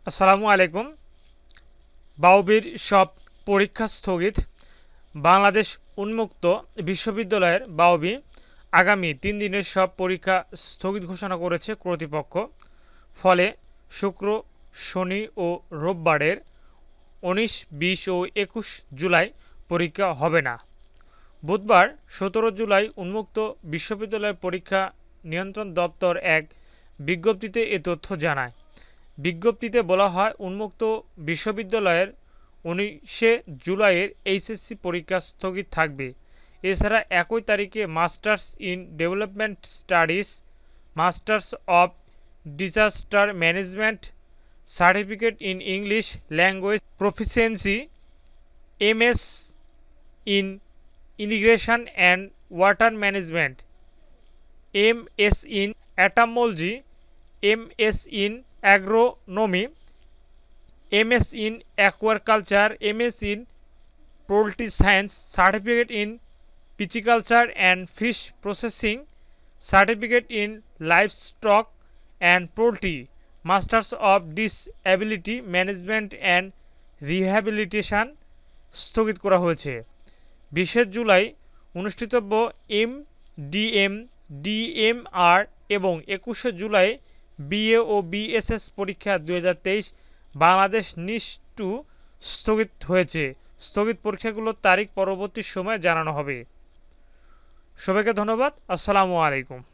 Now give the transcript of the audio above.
আসসালামু আলাইকুম। বাউবির সব পরীক্ষা স্থগিত। বাংলাদেশ উন্মুক্ত বিশ্ববিদ্যালয়ের বাউবি আগামী ৩ দিনের সব পরীক্ষা স্থগিত ঘোষণা করেছে কর্তৃপক্ষ। ফলে শুক্র, শনি ও রোববারের ১৯, ২০ ও ২১ জুলাই পরীক্ষা হবে না। বুধবার ১৭ জুলাই উন্মুক্ত বিশ্ববিদ্যালয়ের পরীক্ষা নিয়ন্ত্রণ দপ্তর এক বিজ্ঞপ্তিতে এ তথ্য জানায়। বিজ্ঞপ্তিতে বলা হয়, উন্মুক্ত বিশ্ববিদ্যালয়ের ১৯শে জুলাইয়ের এইচএসসি পরীক্ষা স্থগিত থাকবে। এছাড়া একই তারিখে masters in development studies, masters of disaster management, certificate in English language proficiency, MS in irrigation and water management, MS in entomology, MS in agronomy, MS in aquaculture, MS in poultry science, certificate in pisciculture and fish processing, certificate in livestock and poultry, masters of disability management and rehabilitation স্থগিত করা হয়েছে। ২০ জুলাই অনুষ্ঠিতব্য MDM, DMR এবং ২১ জুলাই BA ও BSS পরীক্ষা ২০২৩ বাংলাদেশ নিস2 স্থগিত হয়েছে। স্থগিত পরীক্ষাগুলোর তারিখ পরবর্তী সময়ে জানানো হবে। সবাইকে ধন্যবাদ। আসসালামু আলাইকুম।